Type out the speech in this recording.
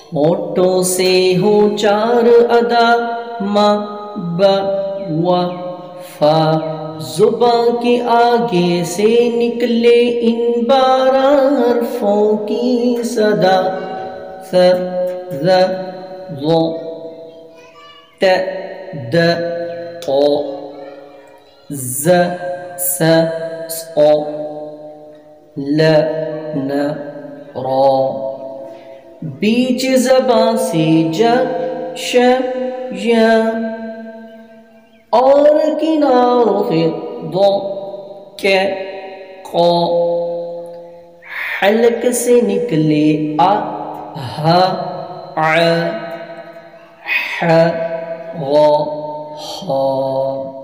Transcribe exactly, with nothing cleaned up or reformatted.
ہونٹوں سے ہو چار ادا ما ب و فا، زباں کے آگے سے نکلے ان بارہ حرفوں کی صدا، ث ذ ظ ت د ق ز س ص ل ن ر، بیچ زباں سے ج ش ی، اور کناروں سے ض ک ق، حلق سے نکلے ا ہ ع ح غ خ۔